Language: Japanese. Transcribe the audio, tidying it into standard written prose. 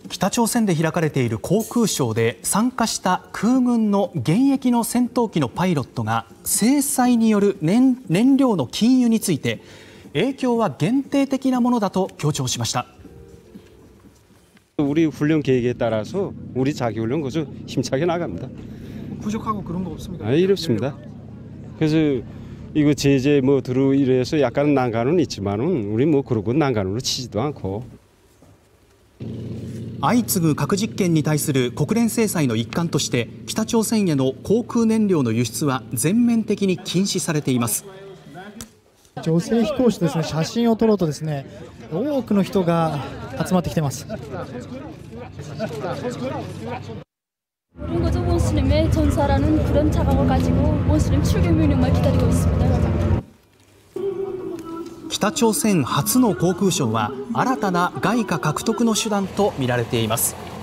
北朝鮮で開かれている航空ショーで参加した空軍の現役の戦闘機のパイロットが制裁による 燃料の禁輸について影響は限定的なものだと強調しました。 우리 훈련 계획에 따라서 우리 자기 훈련 거저 힘차게 나갑니다. 부족하고 그런 거 없습니까? 이렇습니다. 그래서 이거 제재 뭐 들어 이래서 약간 난관은 있지만은 우리 뭐 그러고 난관으로 치지도 않고. 相次ぐ核実験に対する国連制裁の一環として北朝鮮への航空燃料の輸出は全面的に禁止されています。 女性飛行士ですね、写真を撮ろうとですね、多くの人が集まってきています。 모든 거죠. 모슬림의 전사라는 그런 자각을 가지고 모슬림 출교 명령만 기다리고 있습니다. 北朝鮮初の航空ショーは新たな外貨獲得の手段と見られています。